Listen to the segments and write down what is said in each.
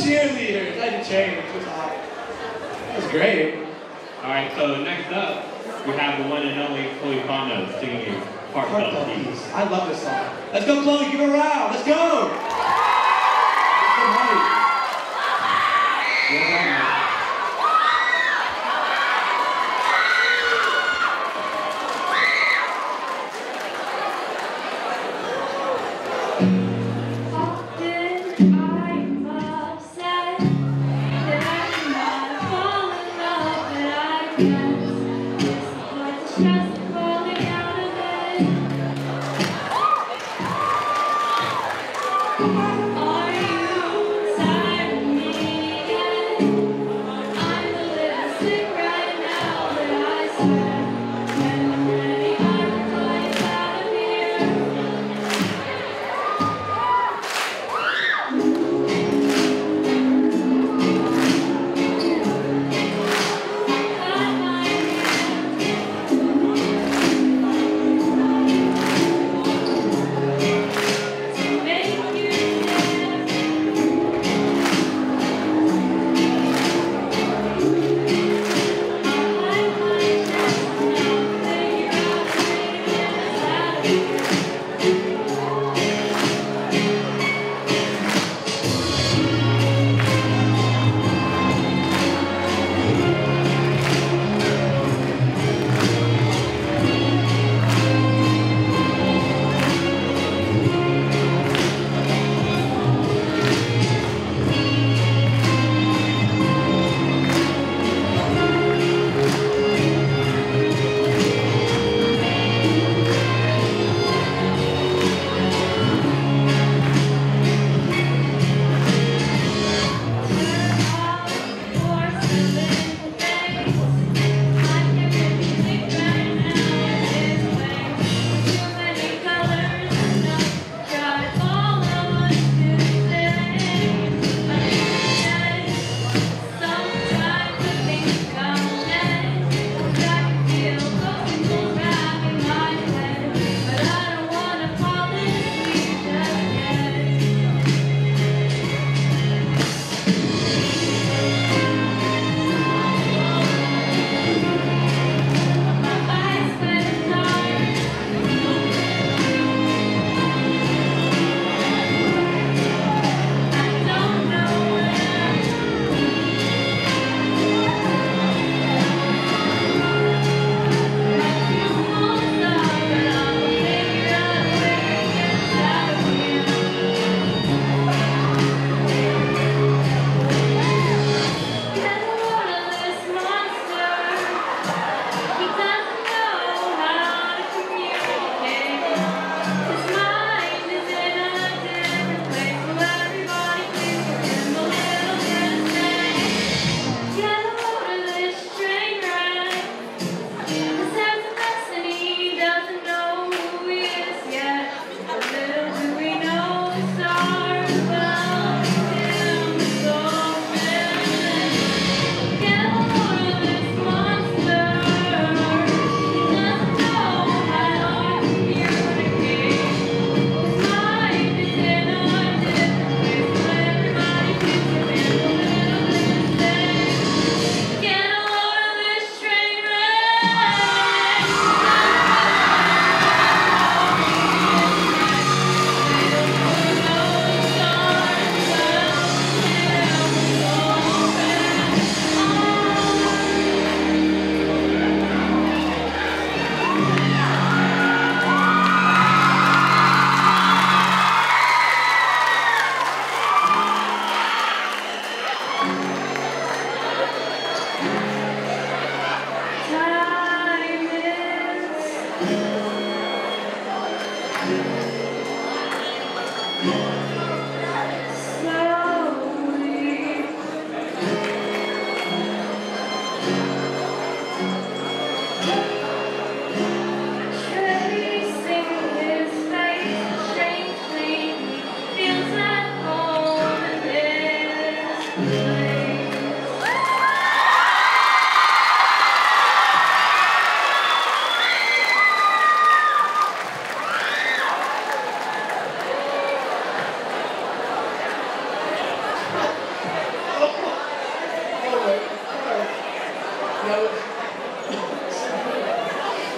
cheerleaders. I had to change. It was hot. That was great. All right, so next up, we have the one and only Chloe Bono singing Heartfelt Peace. I love this song. Let's go, Chloe. Give her a round. Let's go. Let's go, Mike.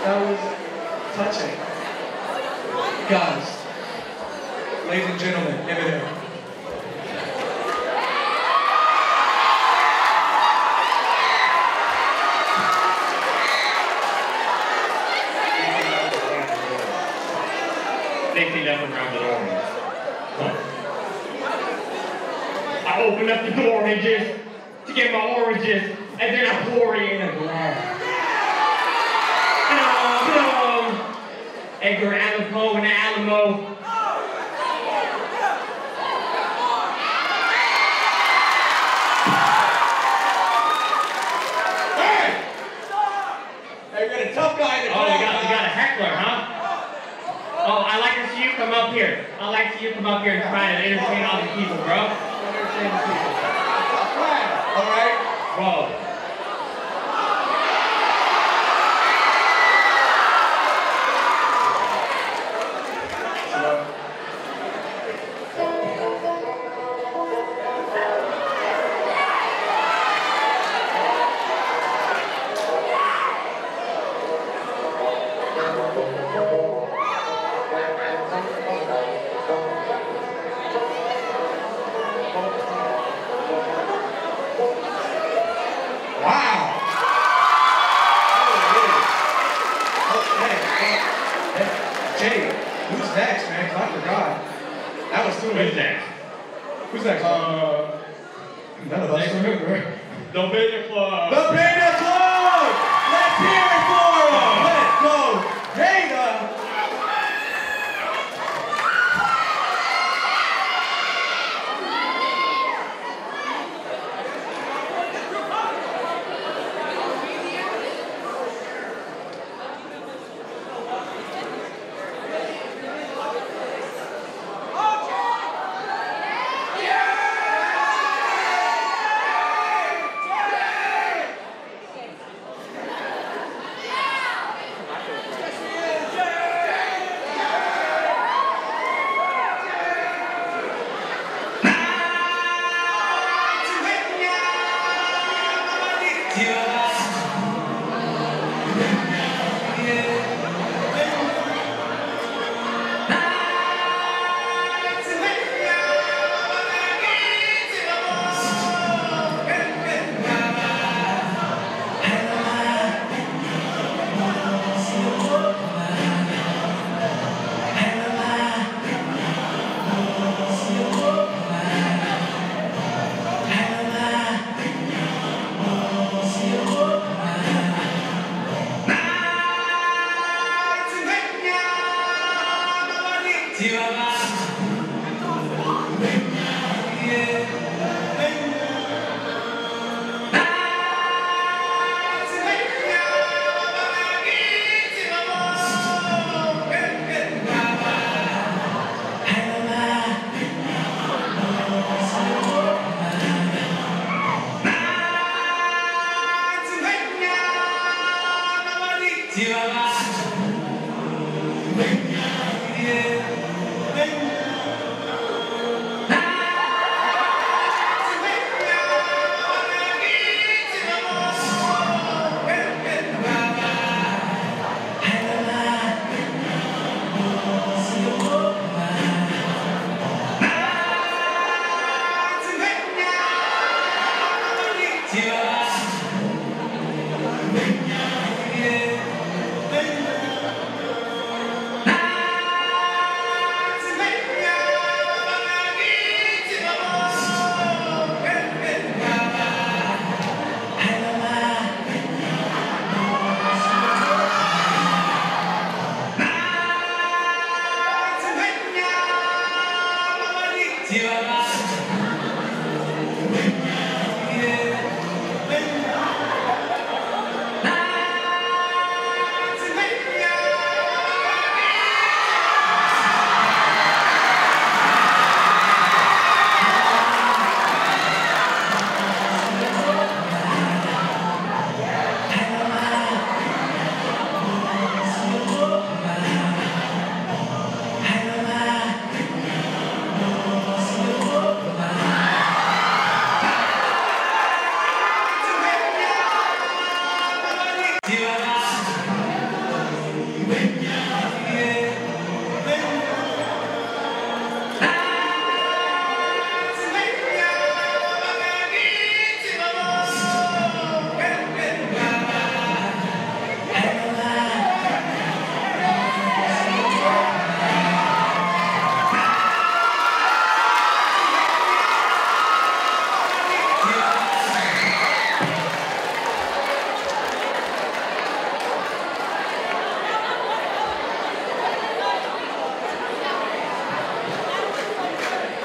That was touching. Guys, ladies and gentlemen, Eminem. Safety up around the door. I opened up the oranges to get my oranges, and then I pour it in a glass. Edgar Allan Poe and the Alamo. Hey! Hey, we got a tough guy in the crowd. Oh, you got a heckler, huh? Oh, I like to see you come up here. I like to see you come up here and try to entertain all these people, bro. Entertain the people. All right? Bro. Who's next, man? 'Cause I forgot. That was too many. Who's next? Who's next? None of us remember. The Beta Club. The Beta Club! Let's hear it for them! Let's go! Beta!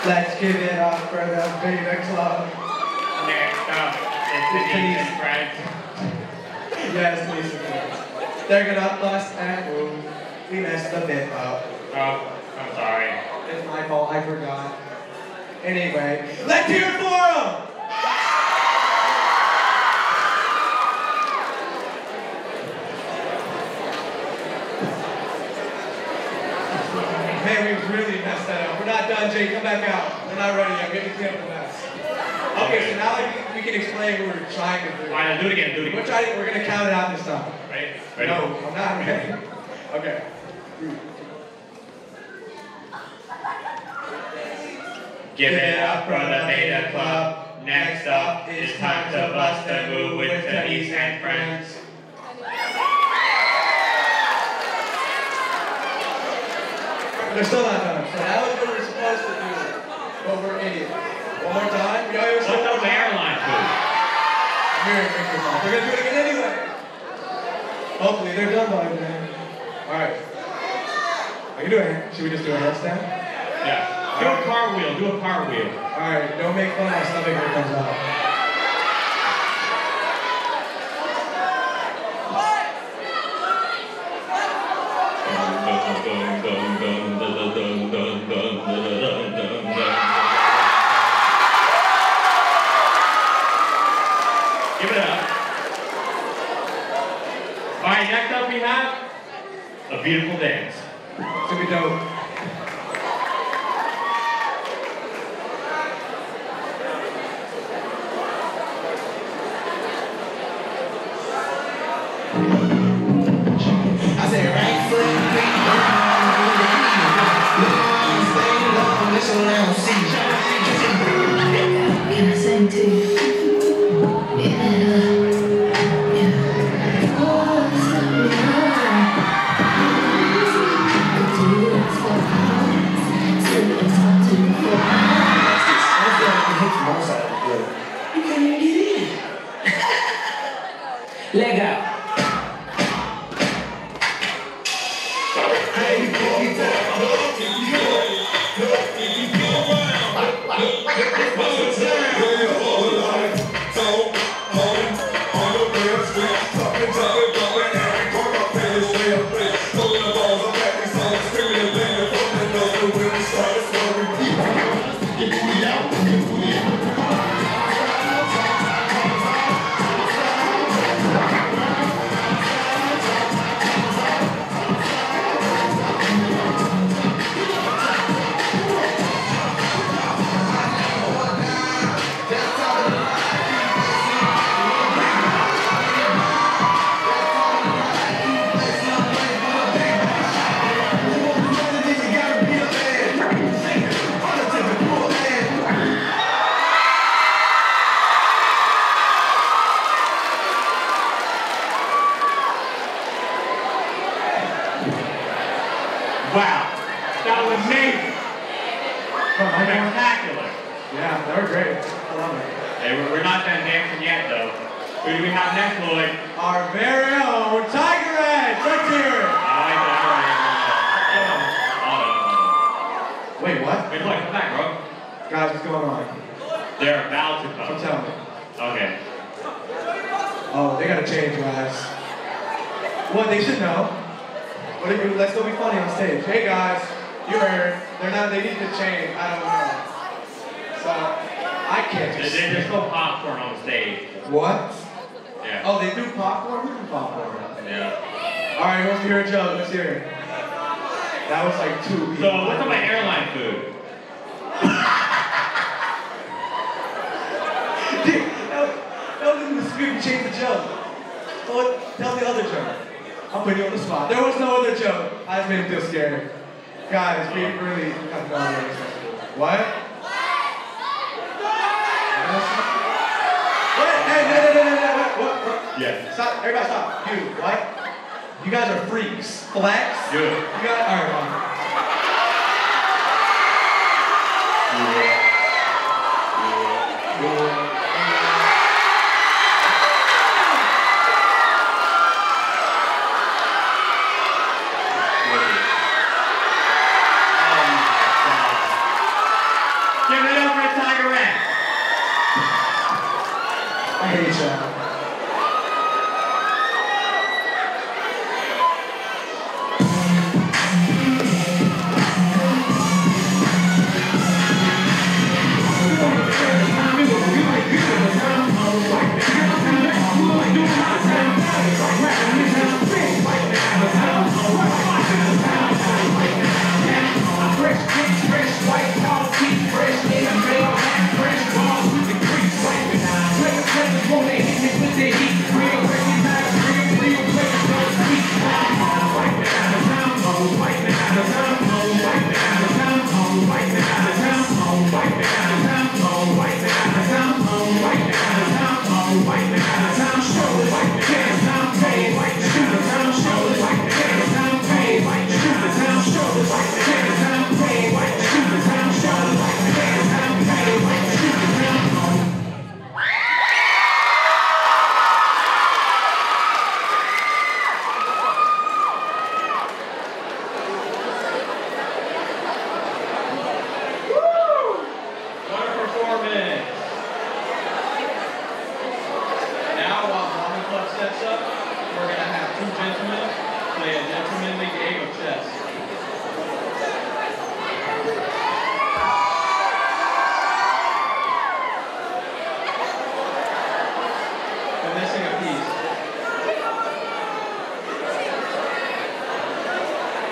Let's give it up for the Beta Club. Next up is Denise and friends. Yes, Denise and friends. They're gonna bust and move. We messed a bit up. Oh, I'm sorry. It's my fault, I forgot. Anyway, let's hear it for them! Man, we really messed that up. We're not done, Jay. Come back out. We're not ready yet. We have to clean up the mess. Okay, so now we can explain what we're trying to do. All right, do it again, We're gonna count it out this time. Ready? Ready? No, I'm not ready. Okay. Give it up for the Beta Club. Next up, it's time to bust a move with Denise and friends. They're still not done. So that was what we're supposed to do. But we're idiots. One more time. What's up with airline food? Here, They're gonna do it again anyway. Hopefully they're done by then. Alright. I can do it. Should we just do a headstand? Yeah. Do a cartwheel. Do a cartwheel. Alright, don't make fun of my stomach when it comes out. Give it up. Alright, next up we have a beautiful dance. It's gonna be dope. I said, right foot, quick, stay long, this one I don't see. Can I sing to you? You can't even get in. Leg out. Wow, that was amazing. Spectacular. Yeah, they were great. I love it. Hey, we're not done dancing yet, though. Who do we have next, Lloyd? Our very own Tiger Edge. Let's hear it. I like that already. Wait, what? Hey, Lloyd, come back, bro. Guys, what's going on? They're about to Don't come. tell me. Okay. Oh, they gotta change, guys. What, they should know. What if you, let's go be funny on stage. Hey guys, you heard. They need to change. I don't know. So, I can't just There's no popcorn on stage. What? Yeah. Oh, they do popcorn? Who do popcorn? Yeah. Alright, who wants to hear a joke? Let's hear it. That was like 2 people. So, what's up with airline food? Dude, that was in the spirit. You changed the joke. Tell the other joke. I'm putting you on the spot. There was no other joke. I just made him feel scared. Guys, we really have to go on this. What? What? Hey, no. What? Yes. Stop. Everybody stop. You, what? You guys are freaks. Flex? Good. You guys, alright, fine.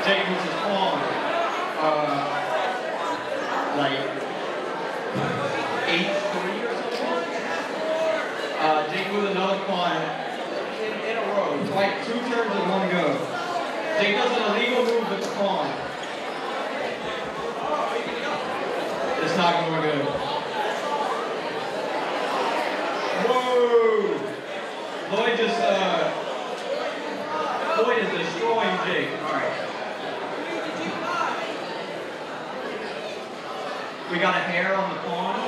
Jake moves his pawn. Like 8-3 or something. Jake moves another pawn in a row. It's like 2 turns in one go. Jake does an illegal move with the pawn. It's not going good. Whoa! Lloyd is destroying Jake. Alright. We got a hair on the pawn.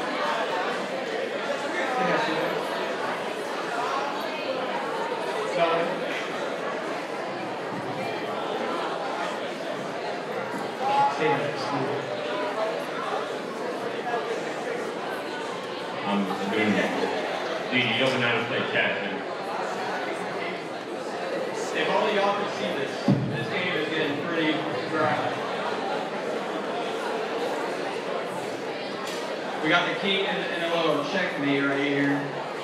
I'm doing it. Dude, you don't know how to play chess, man. If only y'all could see this. This game is getting pretty dry. We got the king and a little checkmate right here.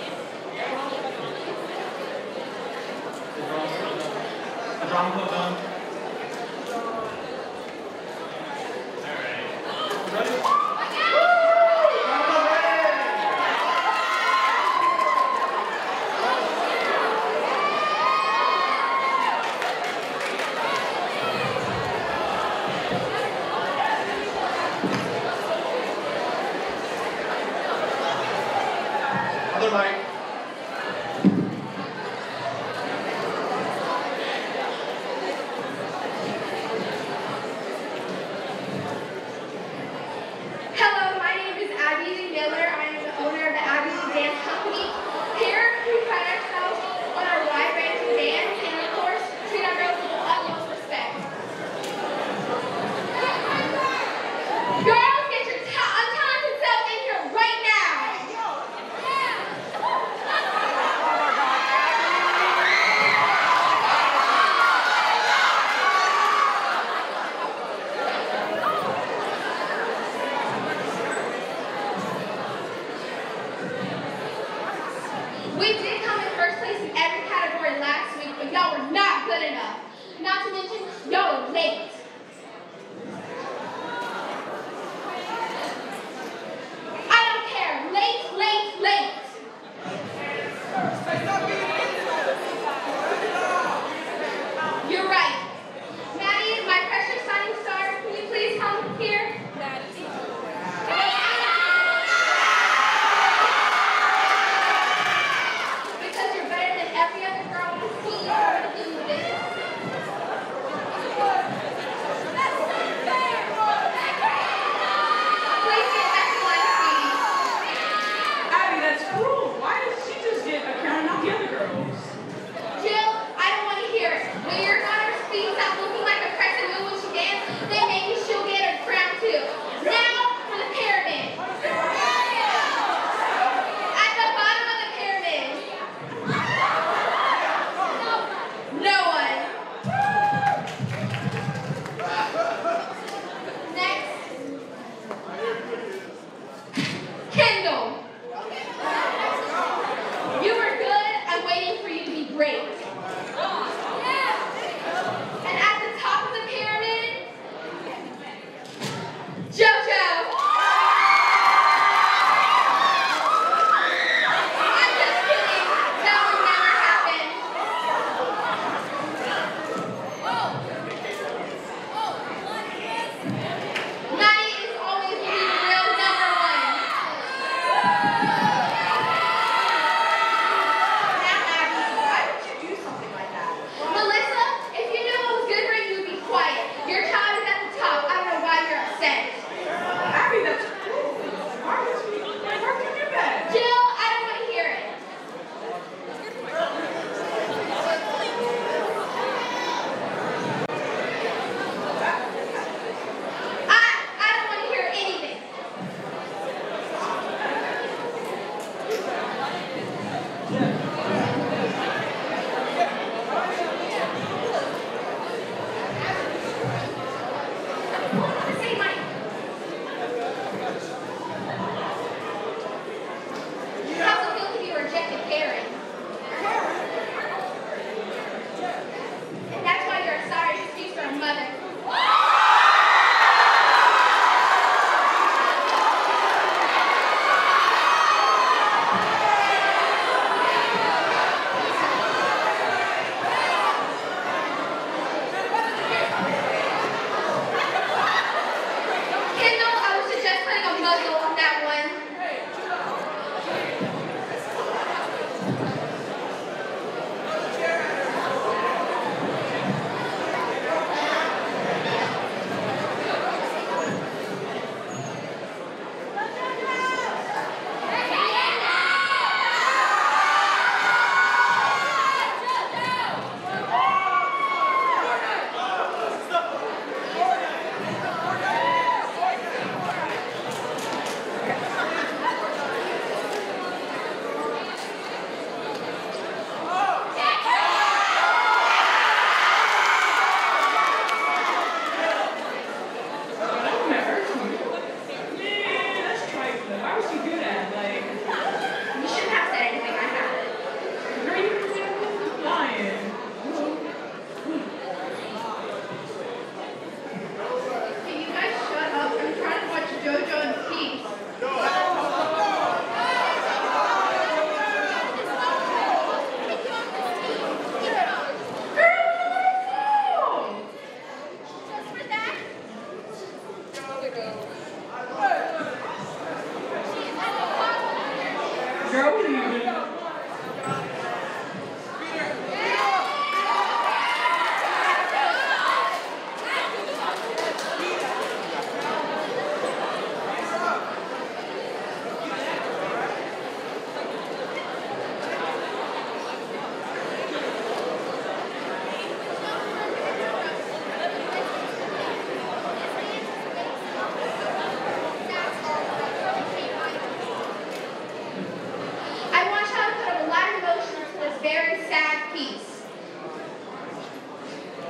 The drama club done. Alright. Ready? Other mic.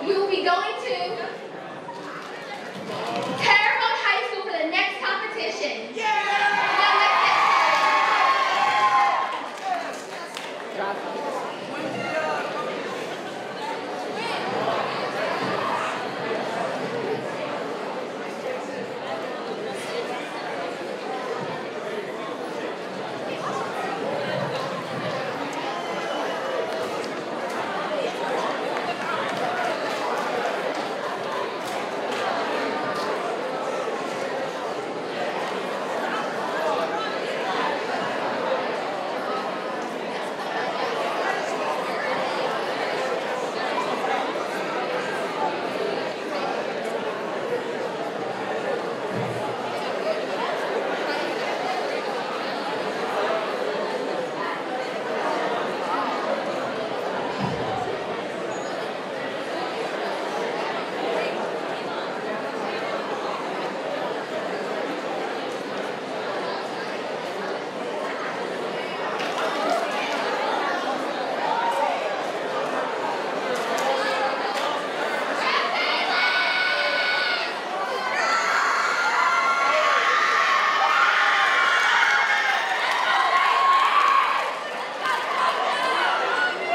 we will be going to Terrebonne High School for the next competition. Now let's get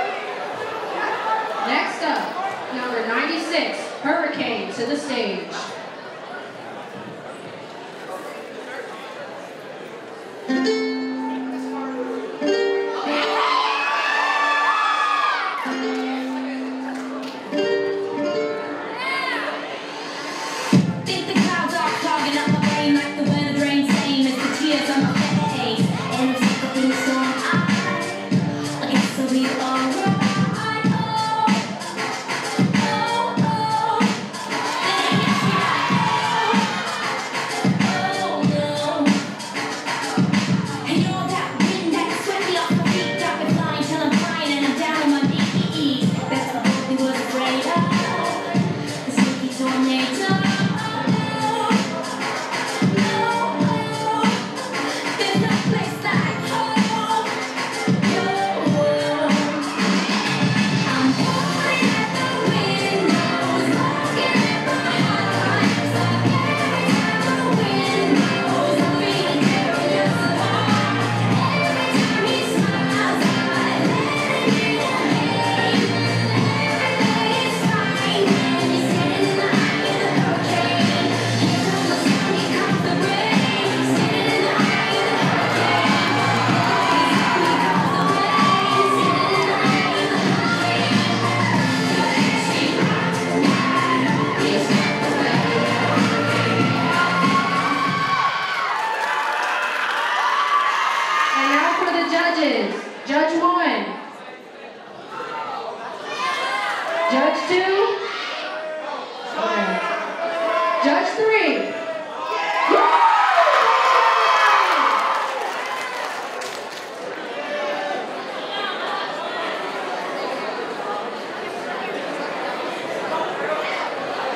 Next up, number 96, Hurricane to the stage.